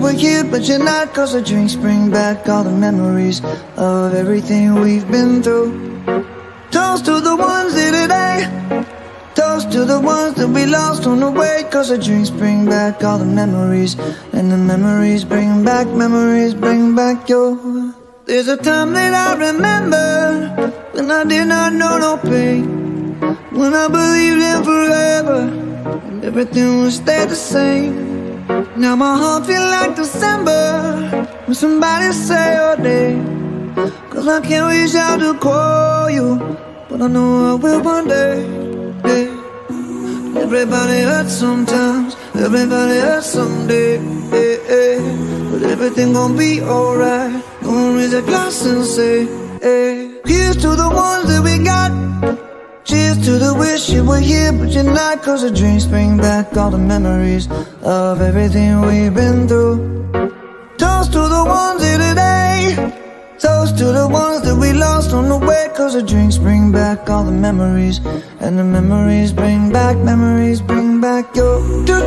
were here, but you're not. Cause the drinks bring back all the memories of everything we've been through. Toast to the ones here today. Toast to the ones that we lost on the way. Cause the drinks bring back all the memories, and the memories bring back your. There's a time that I remember when I did not know no pain, when I believed in forever and everything would stay the same. Now my heart feel like December when somebody say your name. Cause I can't reach out to call you, but I know I will one day, yeah. Everybody hurts sometimes, everybody hurts someday, yeah, yeah. But everything gon' be alright. Gonna raise a glass and say, hey. Here's to the ones that we got. Cheers to the wish you were here, but you're not. Cause the drinks bring back all the memories of everything we've been through. Toast to the ones here today. Toast to the ones that we lost on the way. Cause the drinks bring back all the memories, and the memories bring back your.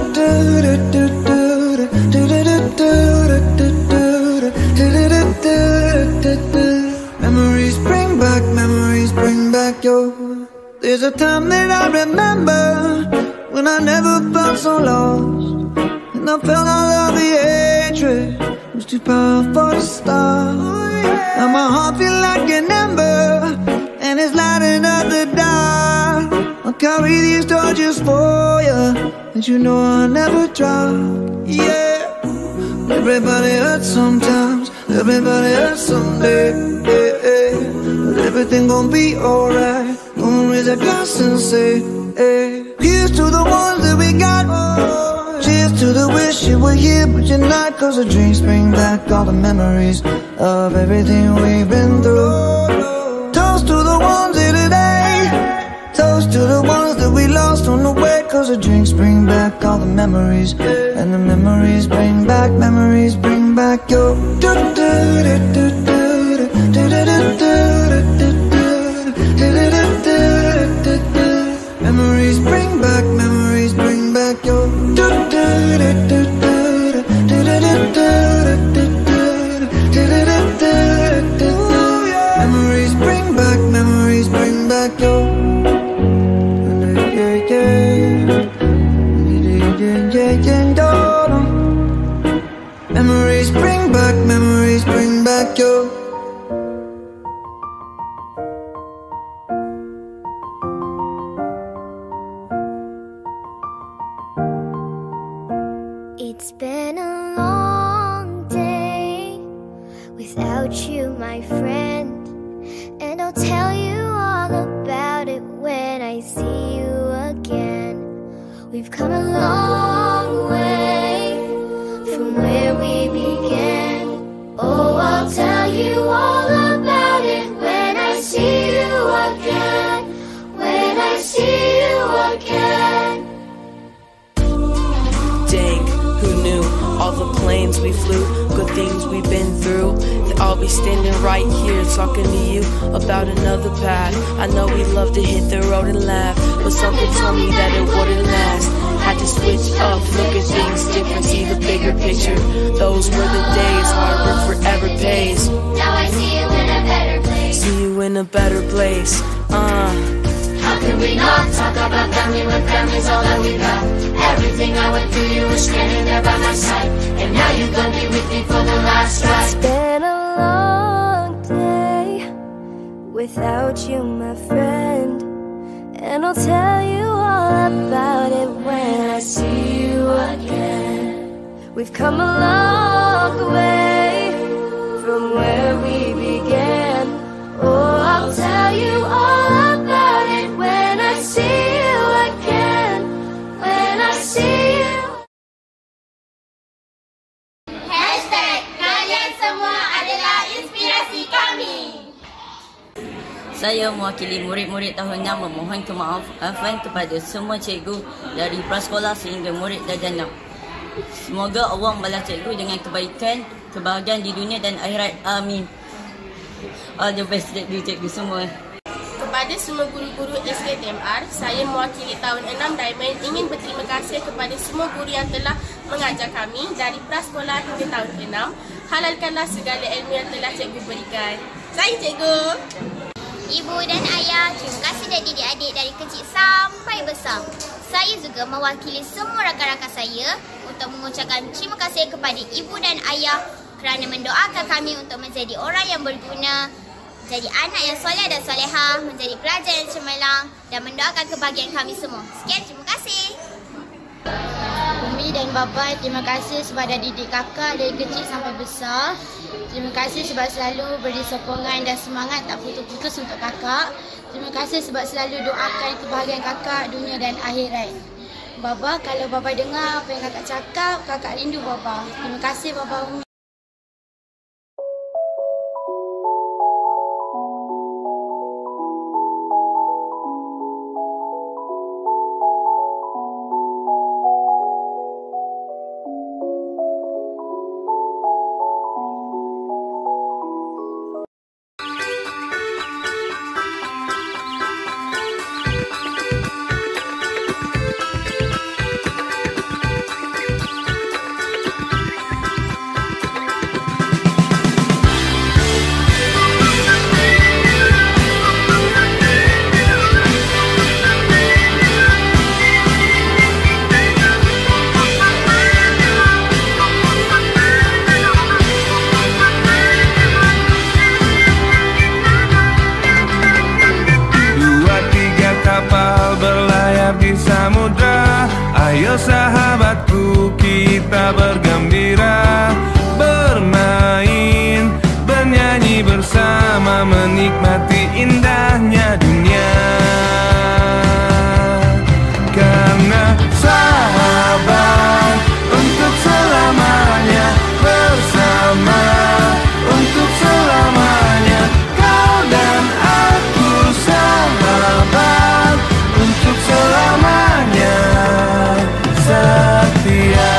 Memories bring back your. There's a time that I remember when I never felt so lost, and I felt all of the hatred was too powerful to stop. Now my heart feel like an ember, and it's lighting up the dark. I'll carry these torches for you, and you know I'll never drop, yeah. Everybody hurts sometimes, everybody hurts someday, yeah, yeah. But everything gon' be alright. Gonna raise a glass and say, hey. Here's to the ones that we got. Cheers to the wish you were here, but you're not. Cause the drinks bring back all the memories of everything we've been through. Toast to the ones here today. Toast to the ones that we lost on the way. Cause the drinks bring back all the memories, and the memories bring back your. Memories bring back your. Memories bring back your. Memories bring back your. It's been a long day without you, my friend, and I'll tell you all about it when I see you again. We've come a long way from where we began. Oh, I'll tell you all about it when I see you again, when I see you again. Dang, who knew? All the planes we flew, good things we've been through, that I'll be standing right here talking to you about another path. I know we love to hit the road and laugh, but something told me that it wouldn't last. Had to switch up, look at things different, see the bigger picture. Those were the days, hard work forever pays. Now I see you in a better place. See you in a better place. How can we not talk about family when family's all that we got? Everything I went through, you were standing there by my side, and now you're gonna be with me for the last ride. It's been a long day without you, my friend, and I'll tell you all about it when I see you again. We've come a long way from where we began. Oh, I'll tell you all about it when I see you again, when I see you. Hashtag kalian semua adalah inspirasi kami. Saya mewakili murid-murid tahun 6 memohon kemaafan kepada semua cikgu dari prasekolah sehingga murid darjah 6. Semoga Allah membalas cikgu dengan kebaikan, kebahagiaan di dunia dan akhirat. Amin. All the best cikgu semua. Kepada semua guru-guru SKTMR, saya mewakili tahun 6 Diamond ingin berterima kasih kepada semua guru yang telah mengajar kami dari prasekolah hingga tahun ke-6. Halalkanlah segala ilmu yang telah cikgu berikan. Saya cikgu. Ibu dan ayah, terima kasih dari adik-adik dari kecil sampai besar. Saya juga mewakili semua rakan-rakan saya untuk mengucapkan terima kasih kepada ibu dan ayah kerana mendoakan kami untuk menjadi orang yang berguna, jadi anak yang soleh dan solehah, menjadi pelajar yang cemerlang dan mendoakan kebahagiaan kami semua. Sekian, terima kasih. Umi dan bapa, terima kasih sebab dah didik kakak dari kecil sampai besar. Terima kasih sebab selalu beri sokongan dan semangat tak putus-putus untuk kakak. Terima kasih sebab selalu doakan kebahagiaan kakak dunia dan akhirat. Baba, kalau baba dengar apa yang kakak cakap, kakak rindu baba. Terima kasih baba Umi. Ayo sahabatku, kita bergembira, bermain, bernyanyi bersama, menikmati indahnya dunia. Karena sahabat untuk selamanya, bersama untuk selamanya. Kau dan aku sahabat untuk selamanya, setia.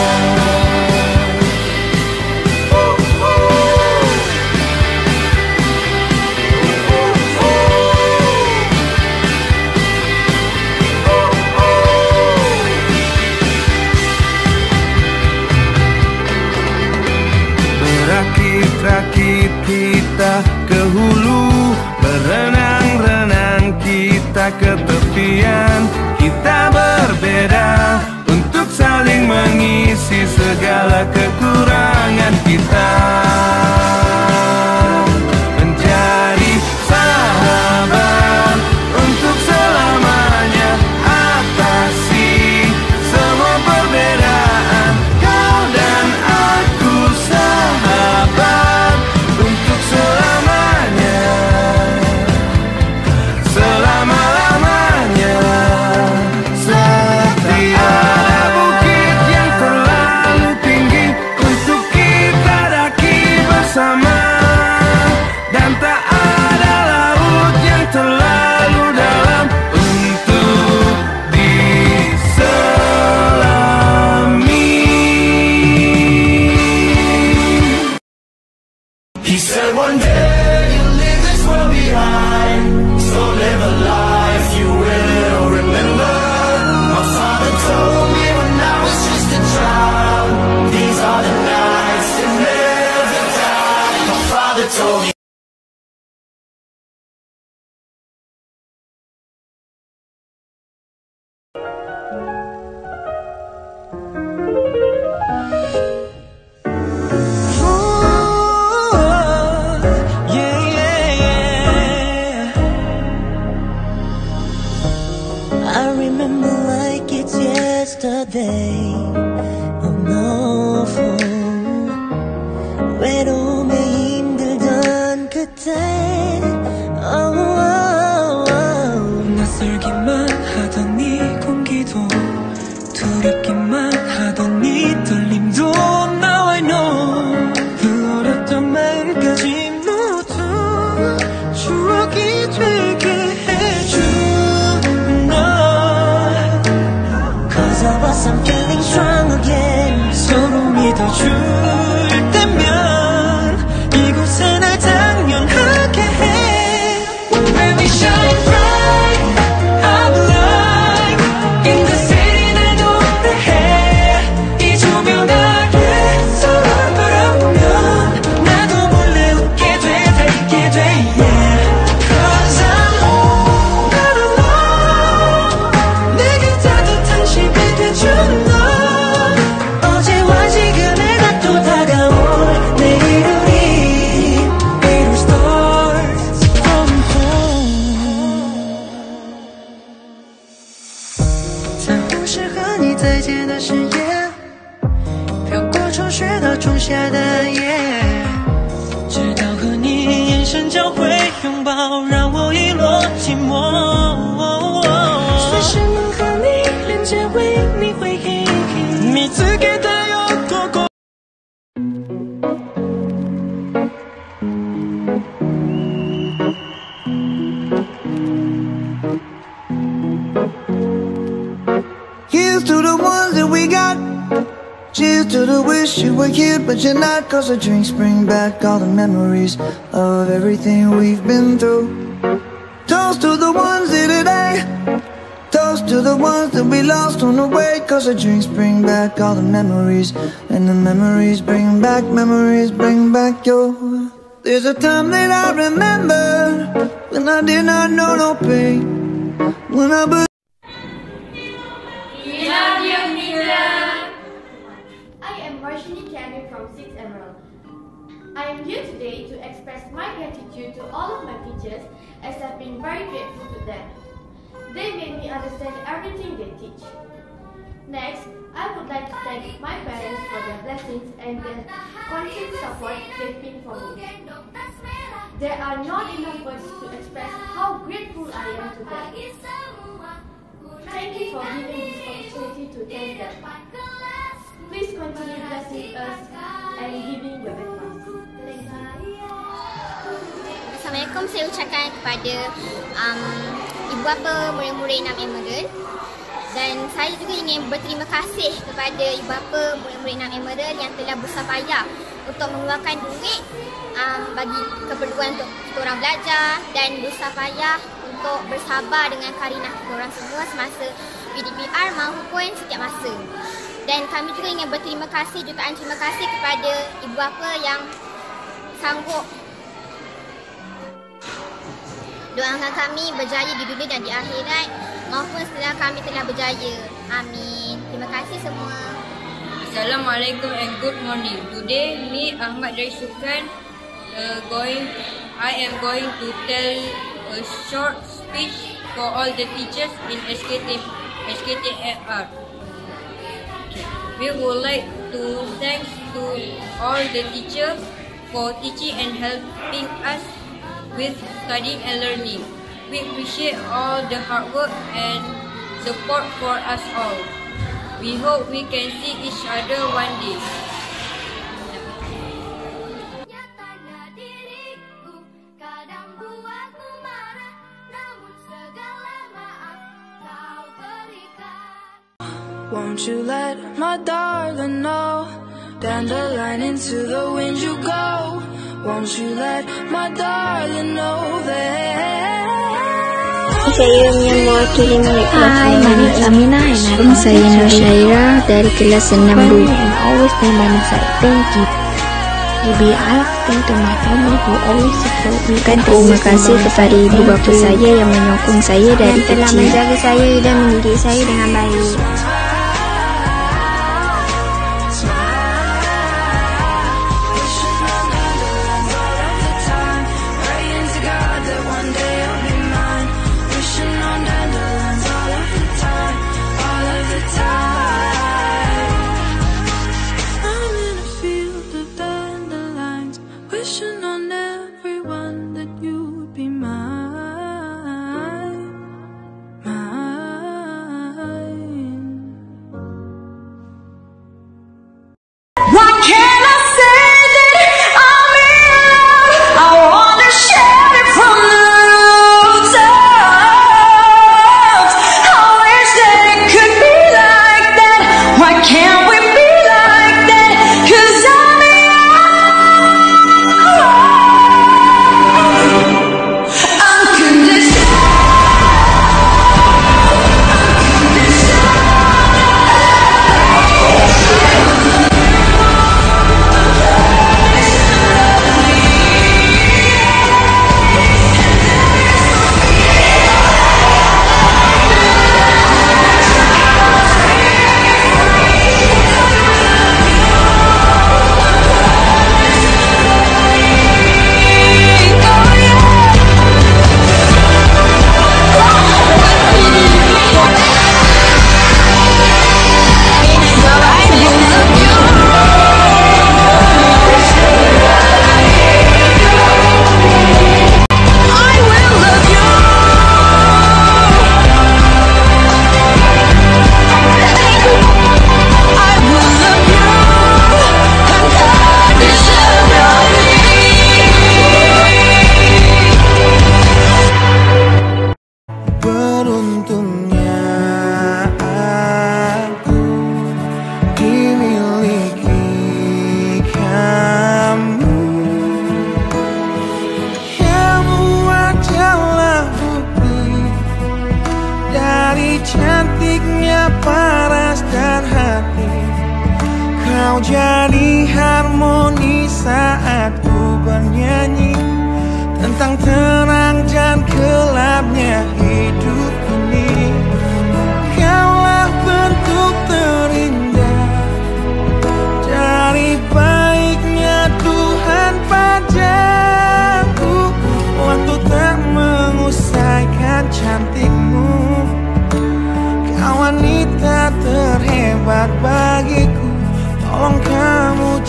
Berakit-rakit kita ke hulu, berenang-renang kita ke tepian. Kita berbeda untuk saling mengisi segala kekurangan kita. Menjadi sahabat untuk selamanya, atasi semua perbedaan. Kau dan aku sahabat untuk selamanya, selama-lamanya, setia. Ada bukit yang terlalu tinggi untuk 下的夜，直到和你眼神交汇，拥抱让我遗落寂寞。随时能和你连接，为你回忆，你赐给的有多过。 Here's to the ones that we got. Cheers to the wish you were here but you're not. Cause the drinks bring back all the memories of everything we've been through. Toast to the ones here today. Toast to the ones that we lost on the way. Cause the drinks bring back all the memories. And the memories bring back your. There's a time that I remember when I did not know no pain. When I love you, teacher. I am Marshini Kami from 6 Emerald. I am here today to express my gratitude to all of my teachers as I've been very grateful to them. They made me understand everything they teach. Next, I would like to thank my parents for their blessings and the constant support they've been for me. There are not enough words to express how grateful I am to them. Thank you for giving this opportunity to thank them. Please continue blessing us and giving your advice. Thank you. Assalamualaikum, saya ucapkan kepada ibu bapa murid-murid 6 Emerald. Dan saya juga ingin berterima kasih kepada ibu bapa murid-murid 6 Emerald yang telah bersusah payah untuk mengeluarkan duit bagi keperluan untuk kita orang belajar dan bersusah payah untuk bersabar dengan Karina kita orang semua semasa PDPR maupun setiap masa. Dan kami juga ingin berterima kasih, jutaan terima kasih kepada ibu bapa yang sanggup doakan kami berjaya di dunia dan di akhirat maupun setelah kami telah berjaya. Amin. Terima kasih semua. Assalamualaikum and good morning. Today, me Ahmad dari Sukan I am going to tell a short speech for all the teachers in SKTR. We would like to thank to all the teachers for teaching and helping us with studying and learning. We appreciate all the hard work and support for us all. We hope we can see each other one day. Won't you let my darling know? Dandelion into the wind you go. Won't you let my darling know that? Saya yang mewakili murid kelas 6. Hi, my name is Aminah and I'm saya Nur Syaira dari kelas 6B. And always stay by my side. Thank you. Maybe I thank to my family who always support me. Terima kasih kepada ibu bapa saya yang menyokong saya dari kecil. Telah menjaga saya dan mendidik saya dengan baik.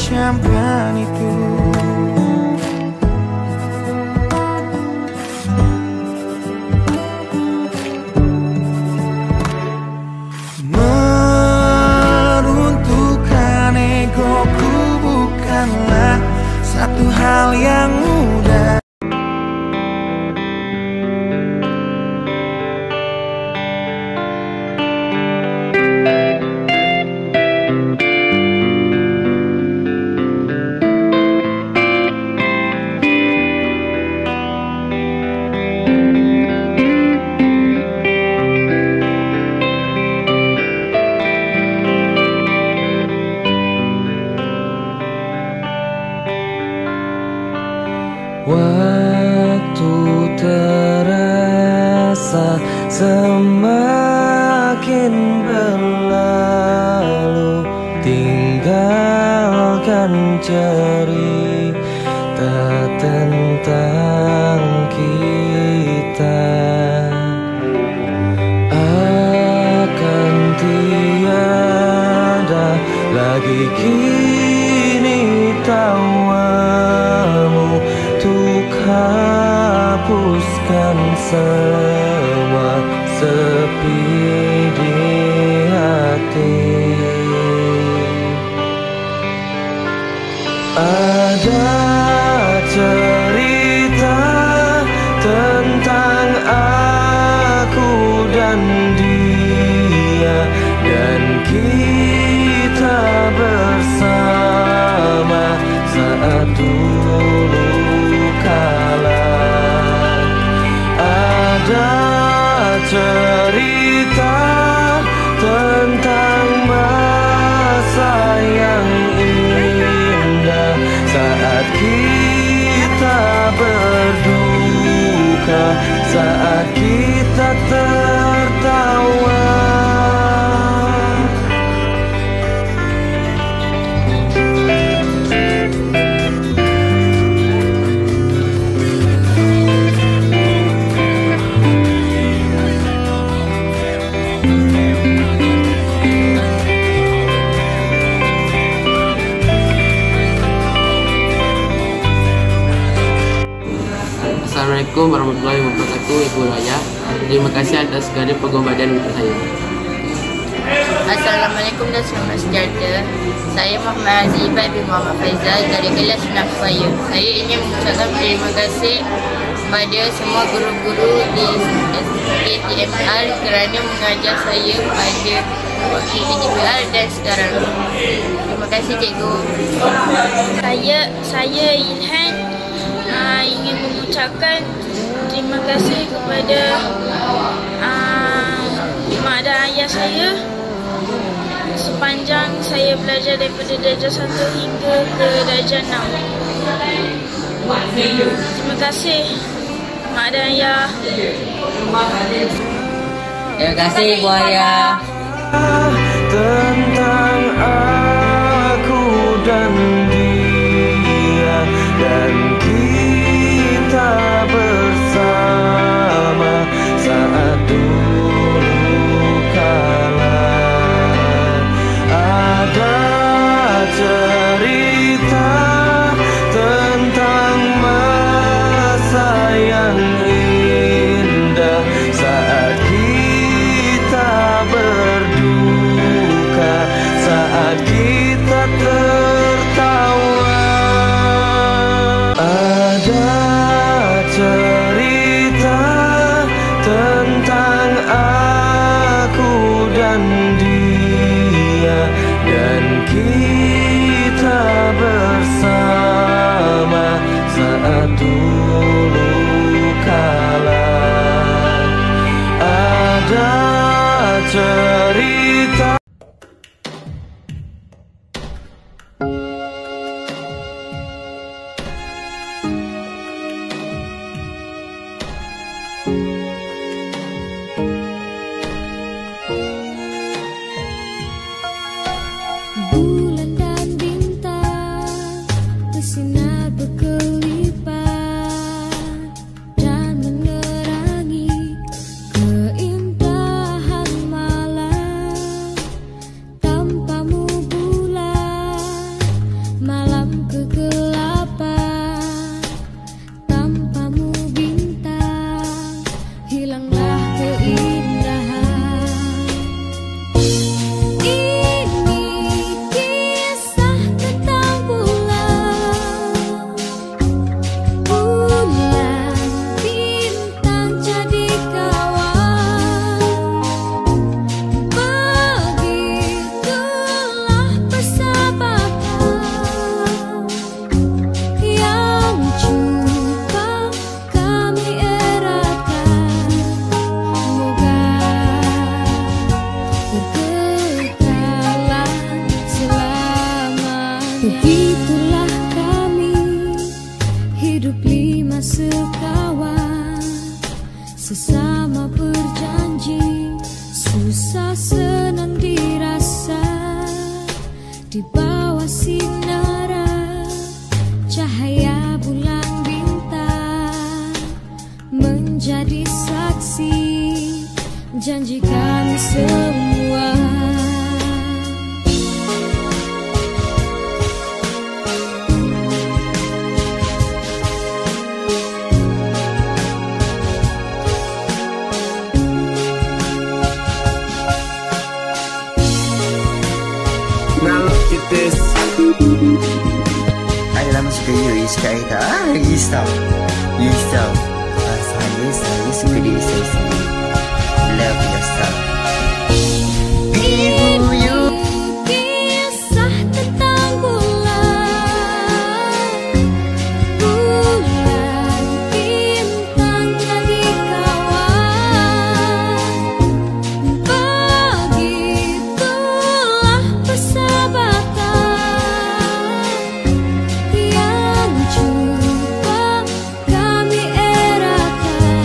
macamkan itu. Meruntuhkan egoku bukanlah satu hal yang mudah. Waktu terasa semakin berlalu, tinggalkan cerita tentang kita. Akan tiada lagi kini tawamu untuk hapuskan semua sepi di hati. Ada cerita tentang aku dan dia, dan kita bersama saat dulu kala. Ada cerita tentang masa yang indah saat kita berduka, saat kita tertawa. Assalamualaikum warahmatullahi wabarakatuh, Ibu Raya. Terima kasih atas segala pengobatan untuk saya. Assalamualaikum dan selamat sejahtera. Saya Muhammad Azibat bin Muhammad Faizal dari kelas 6 saya. Saya ingin mengucapkan terima kasih kepada semua guru-guru di SPTMR kerana mengajar saya pada waktu PTPR dan sekarang. Terima kasih cikgu. Saya Ilhan ingin mengucapkan terima kasih kepada mak dan ayah saya sepanjang saya belajar daripada darjah 1 hingga ke darjah 6. Terima kasih mak dan ayah. Terima kasih Ibu Ayah. Tentang aku dan dia, dan kita bersama saat dulu kala. Ada cerita tentang masa yang indah saat kita berduka, saat kita tertawa. Ada cerita tentang aku dan dia, dan kita bersama saat dulu kala. Ada cerita. Bulan dan bintang bersinar berkelipat dan menerangi keindahan malam. Tanpamu bulan di bawah sinaran cahaya bulan bintang, menjadi saksi janji kami semua. Ada lama suka you cakap Aida. Lagi tahu. Saya suka diri saya sendiri. Love yourself. Ibu you. Kisah tentang bulan bintang lagi kawan. Begitulah persahabatan yang coba kami eratkan.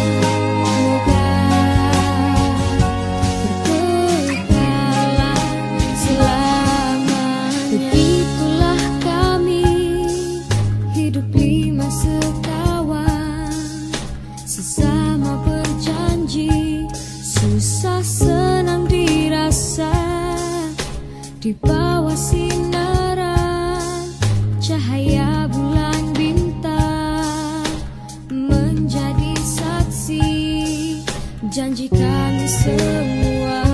Begitulah kami hidup lima sekawan, sesama berjanji, susah senang dirasa di bawah sinaran cahaya bulan bintang, menjadi saksi janji kami semua.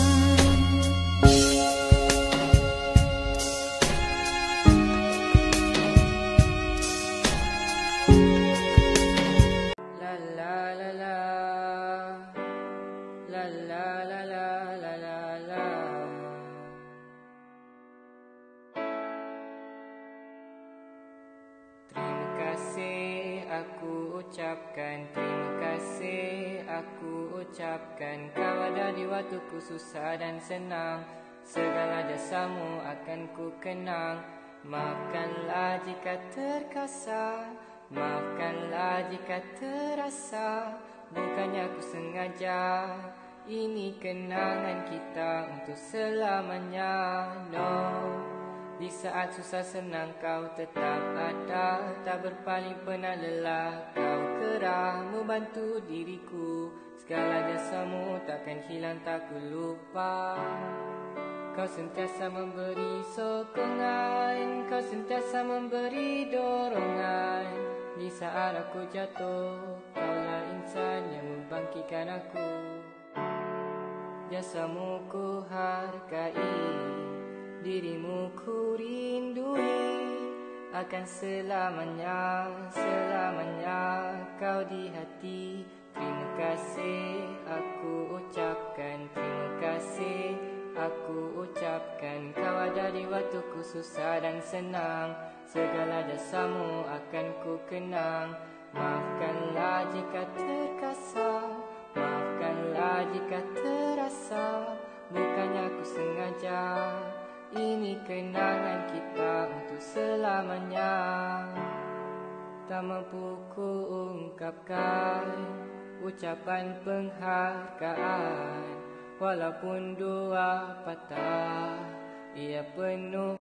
Terima kasih aku ucapkan, kau ada di waktuku susah dan senang. Segala jasamu akan ku kenang. Maafkanlah jika terkasar, maafkanlah jika terasa, bukannya aku sengaja. Ini kenangan kita untuk selamanya. No, di saat susah senang kau tetap ada, tak berpaling pernah lelah. Kau kerah membantu diriku, segala jasamu takkan hilang, tak ku lupa. Kau sentiasa memberi sokongan, kau sentiasa memberi dorongan. Di saat aku jatuh, kaulah insan yang membangkitkan aku. Jasamu ku hargai, dirimu ku rindui, akan selamanya, selamanya kau di hati. Terima kasih aku ucapkan, terima kasih aku ucapkan, kau ada di waktuku susah dan senang. Segala jasamu akan ku kenang. Maafkanlah jika terkasar, maafkanlah jika terasa, bukannya aku sengaja. Ini kenangan kita untuk selamanya. Tak mampu ku ungkapkan ucapan penghargaan, walaupun dua patah ia penuh